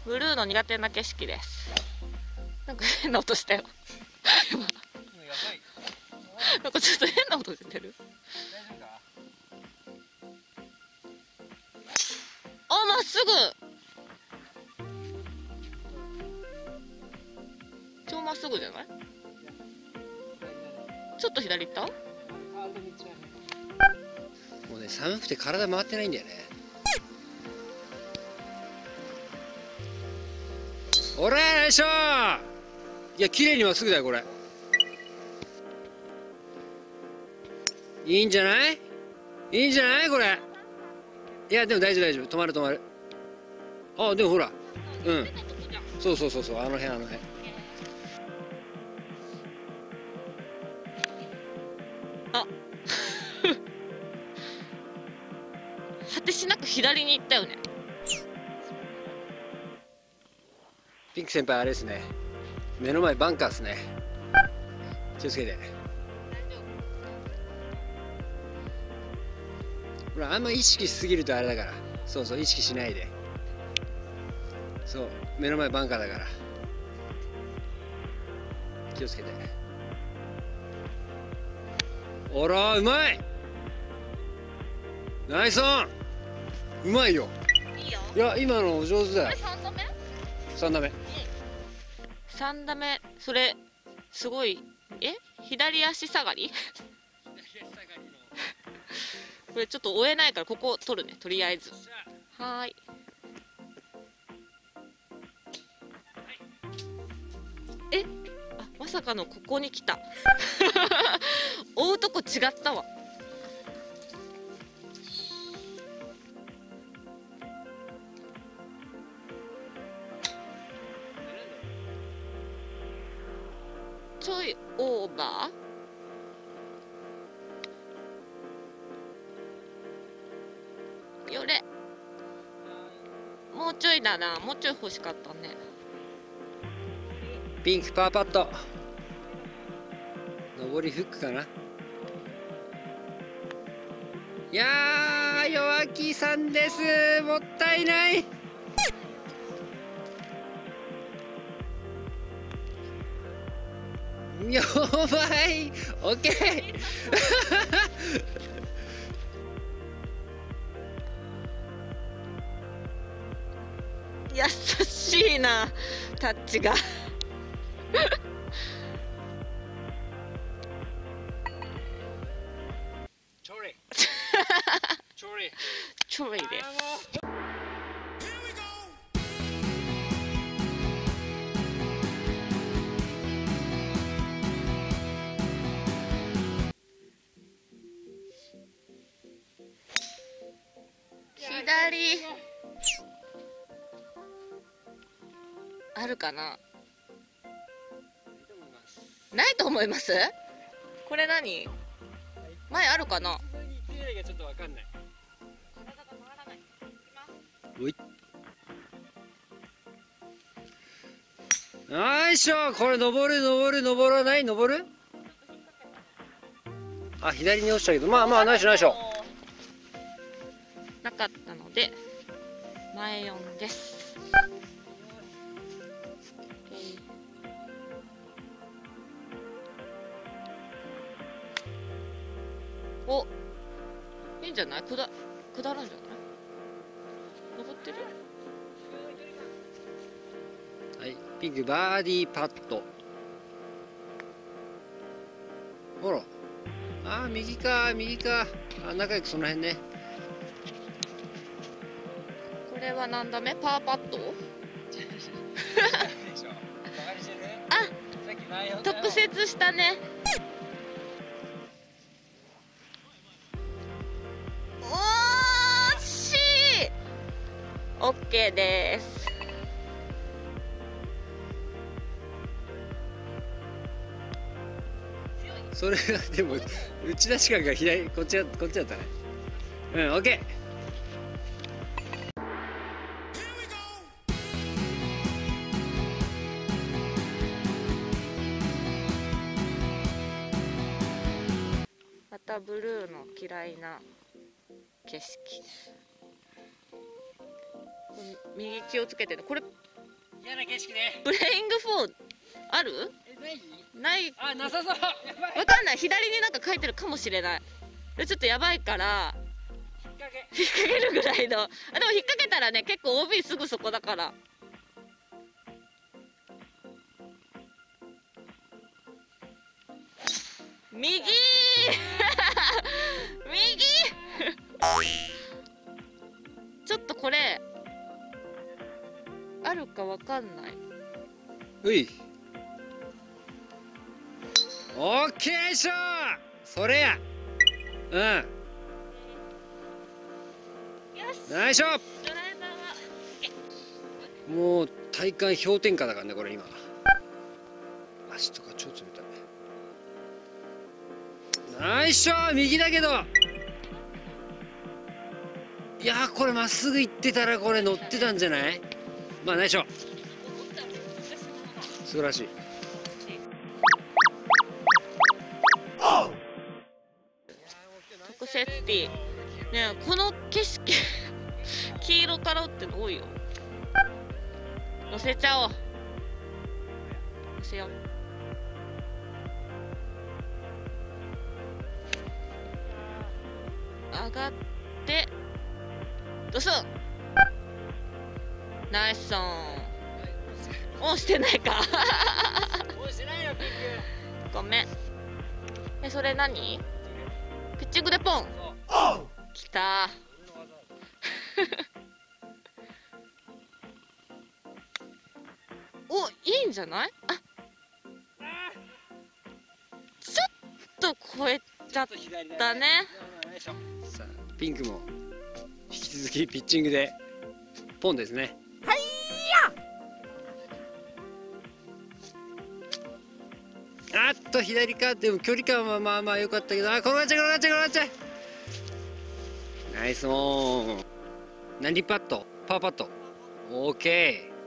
ブルーの苦手な景色です。なんか変な音したよなんかちょっと変な音出てる。あ、まっすぐ。超まっすぐじゃない？ちょっと左行った？もうね、寒くて体回ってないんだよね。おらよいしょー。いや、綺麗にまっすぐだよこれ。いいんじゃない？いいんじゃないこれ。いやでも大丈夫大丈夫、止まる止まる。あ、でもほら、うん、そうそうそうそう、あの辺あの辺。 あ果てしなく左に行ったよね。 ピンク先輩あれですね、目の前バンカーですね。気をつけて。ほら、あんま意識しすぎるとあれだから。そうそう、意識しないで。そう、目の前バンカーだから気をつけて。あら、うまい。ナイスオン。うまいよ。 いいよ。 いや、今のお上手だよ。 3打目 3打目。 3打目、それすごい。左足下がりこれちょっと追えないからここ取るね、とりあえず。はーい。あ、まさかのここに来た追うとこ違ったわ。ちょいオーバーよれ。もうちょいだな、もうちょい欲しかったね。 ピンクパーパット。上りフックかな。いやー、弱気さんです。もったいない。やばい。オッケー優しいな、タッチがチョレチョレちょいです。左あるかな。ないと思います。これ何？前あるかな。 ちょっとわかんない。 体が回らない。 おい。よいしょ。これ登る登る登らない、登る。あ、左に落ちたけど、まあまあナイスナイス。 なかったので前4です。お、いいんじゃない？下るんじゃない？登ってる？ はい、ピンクバーディーパット。ほら、あー、右か右か。あ、仲良くその辺ね。 これは何打目？パーパット？あ、特設したね。おーしい。オッケーです。 それがでも打ち出し感が左、こっちだったね。うん、オッケー。 またブルーの嫌いな景色。右気をつけてね。これ嫌な景色ね。 プレイング4ある？ ない？ ない。 あ、なさそう。やばい。 わかんない。左になんか書いてるかもしれない。ちょっとやばいから引っ掛けるぐらいの。あ、でも引っ掛けたらね、結構 OB すぐそこだから。右右ちょっとこれあるかわかんない。 うい。オッケーでしょ。それや。うん。 よし。 ナイスショッドライバーはもう体感氷点下だからね、これ今。足とか超冷たい。ナイスショッ右だけど。いやー、これまっすぐ行ってたらこれ乗ってたんじゃない？まあナイスショッ素晴らしい。 特セッティねえ、この景色黄色からって多いよ。乗せちゃおう。乗せよう。上がってドスン。ナイスソン。押してないか押してないよピンク。 ごめん。それ何？ピッチングでポン。きたお、いいんじゃない？あ、ちょっと超えちゃったね。 さあピンクも引き続きピッチングでポンですね。 はいや。あっと左か。でも距離感はまあまあ良かったけど、あ、転がっちゃう転がっちゃう転がっちゃう。ナイスオン。何パット？パーパット。オーケー。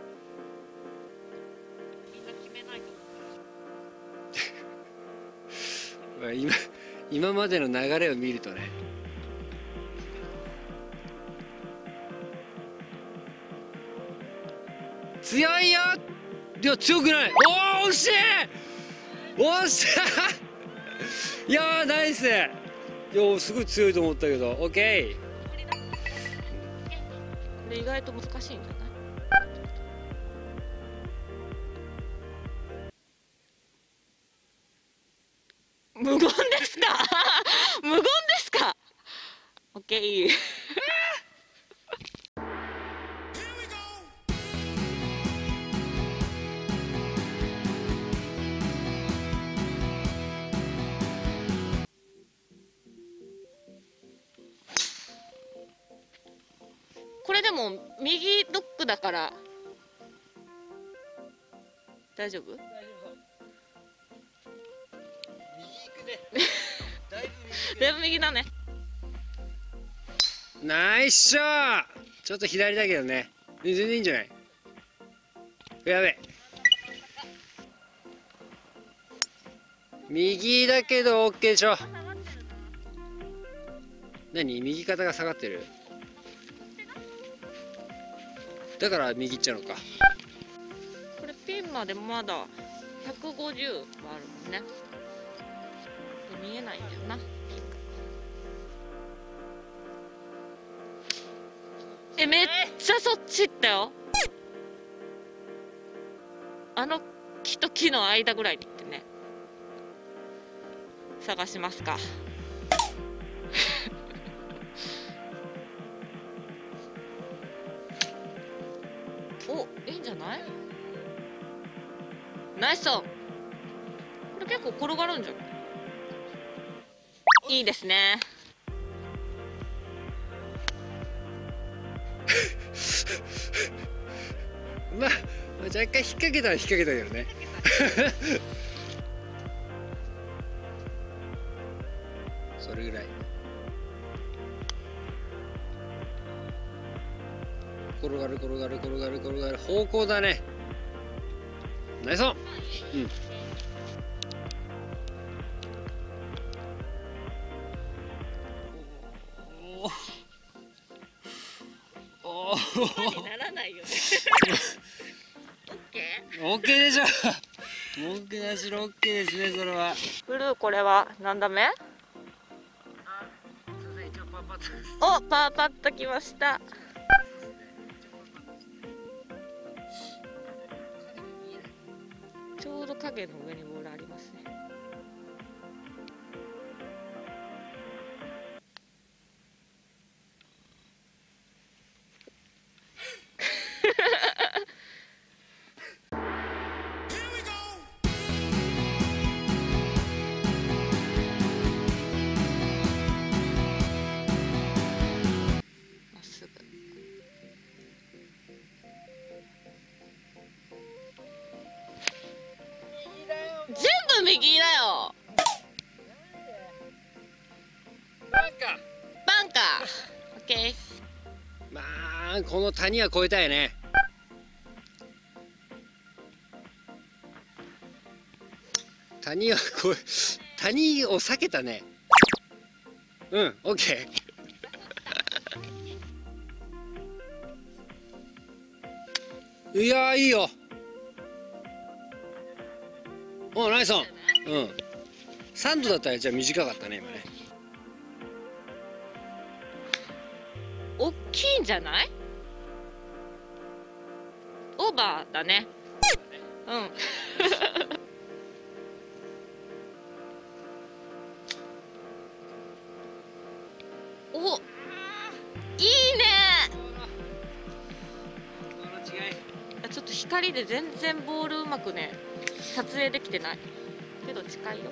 今までの流れを見るとね。強いよ。いや強くない。おお惜しい。惜しいいやーナイス。いやすごい強いと思ったけどオッケー。 これ意外と難しいんじゃない？無言ですか無言ですか。オッケーこれでも右ドッグだから大丈夫？ 右行くね。だいぶ右。 だいぶ右だね。 ナイスショー。ちょっと左だけどね。全然いいんじゃない？やべえ。右だけど OK でしょ。何？右肩が下がってる。だから右行っちゃうのか。 これピンまでまだ150はあるもんね。見えないんだよな。めっちゃそっち行ったよ。あの木と木の間ぐらいに行ってね。探しますか。お、いいんじゃない？ナイスソン。これ結構転がるんじゃない？いいですね。 まあ若干引っ掛けたら引っ掛けたけどね。それぐらい。転がる転がる転がる転がる方向だね。ナイスオン。うん。 ならないよねオッケーでしょ。文句なしのオッケーですね、それは。 ブルー、これは何打目？お、パーパッときました。ちょうど影の上にボールありますね。まっすぐ。全部右だよ。 バンカバンカー。オッケー。 まあこの谷は越えたいね。谷を避けたね。うん、オッケー。いやー、いいよ。お、ナイスオン。うん。3度だったらじゃあ短かったね今ね。 大きいんじゃない？オーバーだね。うん。お、いいね。ちょっと光で全然ボールうまくね撮影できてないけど近いよ。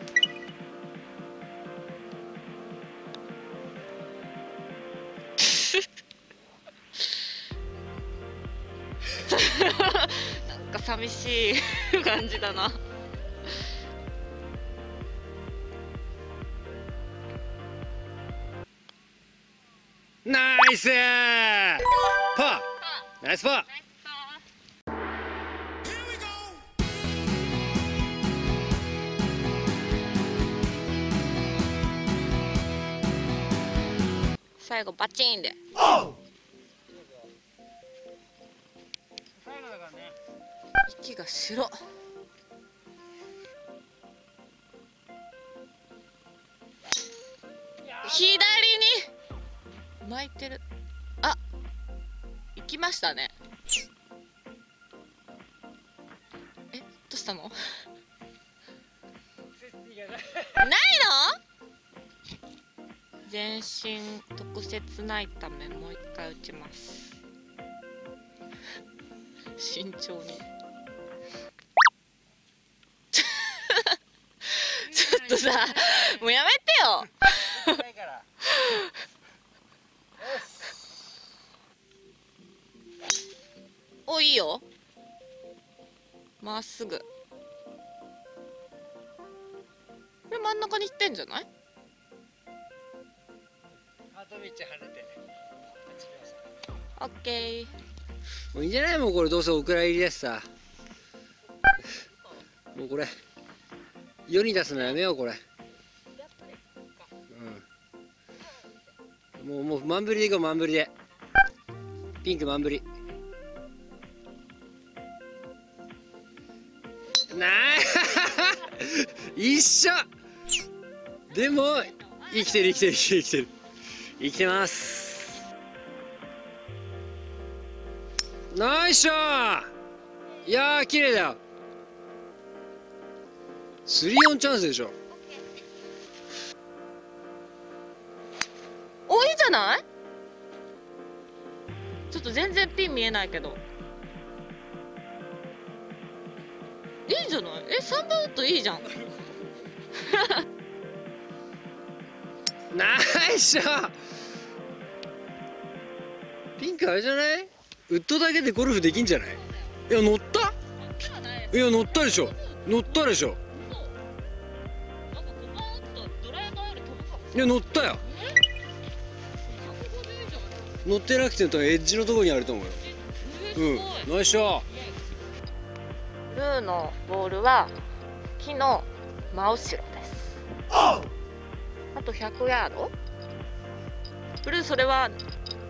なんか寂しい感じだな。 ナイスパー。ナイスパー。 最後バチンで。息が白。左に巻いてる。あ、行きましたね。え、どうしたの？ないの？全身特設ないためもう一回打ちます。慎重に。ちょっとさ、もうやめてよ。お、いいよ。まっすぐ。これ真ん中に行ってんじゃない？オッケー。 もういいんじゃない？もうこれどうせお蔵入りだしさ。もうこれ世に出すのやめようこれ。うん。もう満振りでいこう、満振りで。ピンク満振り。なあ一緒。でも生きてる生きてる生きてる生きてる生きてます。ナイスショー。いやー綺麗だよ。3オンチャンスでしょ。 お、いいじゃない？ちょっと全然ピン見えないけどいいんじゃない？え、3番ウッドいいじゃん。 ナイスショー。ピンクあれじゃない？ウッドだけでゴルフできんじゃない？いや乗った？いや乗ったでしょ。乗ったでしょ。いや乗ったよ。乗ってなくてもエッジのところにあると思うよ。うん、ナイスショー。 ブルーのボールは木の真後ろです。あと100ヤード。ブルー、それは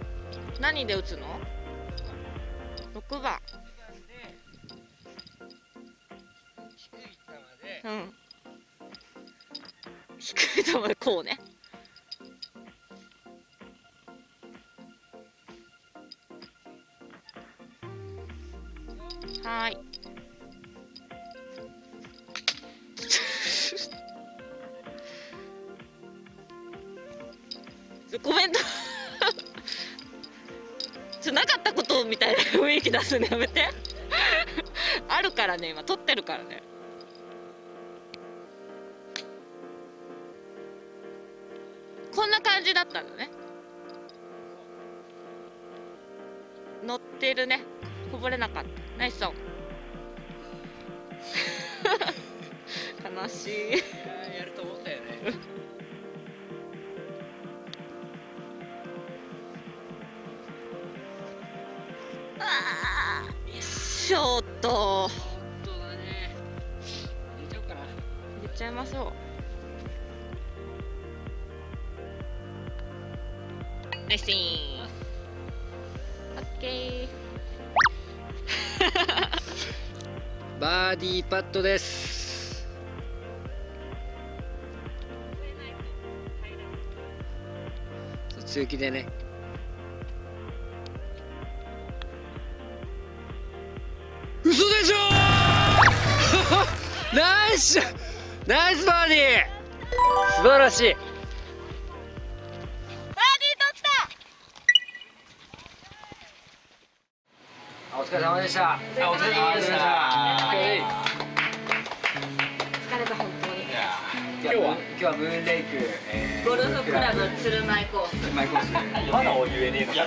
何で打つの？6番。 て、 うん、低い球でこうね。はーい。コメントなかったことみたいな雰囲気出すのやめてあるからね、今撮ってるからね。こんな感じだったのね。乗ってるね。こぼれなかった。ナイスオン悲しいやると思ったよねショート。 本当だね。入れちゃおうかな。 入れちゃいましょう。ナイスイン。オッケー。 バーディーパットです。強気でね。嘘でしょナイスナイスバーディー、素晴らしい。 バーディー取った。 お疲れ様でした。 お疲れ様でした。 疲れた本当に。 今日はムーンレイク、 ゴルフクラブ鶴舞コース。 マイコース。 まだお言えねえのか。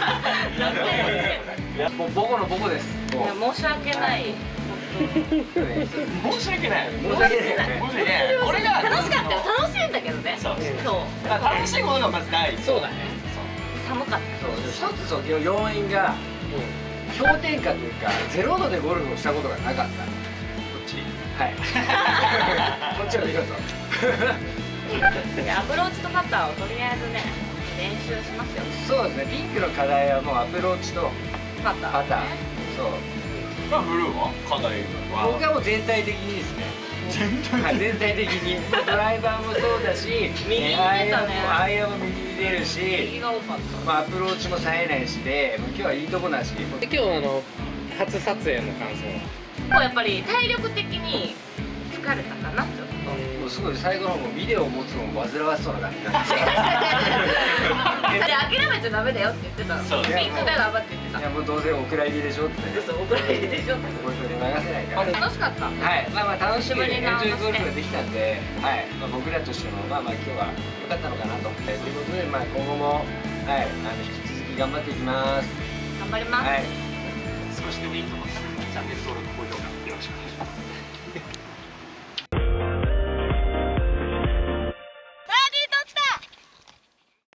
もうボコのボコです。 いや申し訳ない。 申し訳ない。 申し訳ないよね。 申し訳ない。これが楽しかったよ。楽しいんだけどね。 そう。 そう。 楽しいことがまず第一。 そうだね。 寒かった。 そう一つそう要因が氷点下というか0度でゴルフをしたことがなかった。こっち。はい。こっちを見ろと。 アプローチとパターをとりあえずね練習しますよ。 そうですね。ピンクの課題はもうアプローチとパター。 パター。そう。 まあブルーは課題は。 僕はもう全体的にですね。全体的にドライバーもそうだし、 右に出たね。 アイアンも右に出るし、 右が多かった。 まあアプローチも冴えないしで、もう今日はいいとこなし。今日初撮影の感想。 もうやっぱり体力的に疲れたかなちょっと。 もうすごい最後の方ビデオを持つのも煩わしそうな感じなんですよ。 あれ諦めちゃダメだよって言ってたの。 そうピンクが頑張って言ってた。 いやもうどうせお蔵入りでしょってね。 そう、怒られるでしょ。 これで流せないから。 楽しかった。 はい、まあ楽しくエンジョイゴルフができたんで、はい、僕らとしても今日は良かったのかなということで、今後も引き続き頑張っていきます。 頑張ります。 はい。 少しでもいいと思ったらチャンネル登録高評価よろしくお願いします。